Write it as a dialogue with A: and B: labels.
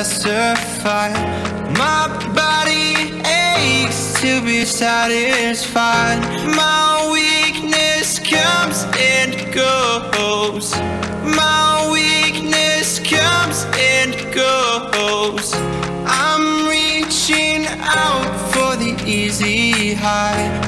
A: testify. My body aches to be satisfied. My weakness comes and goes. My weakness comes and goes. I'm reaching out for the easy high.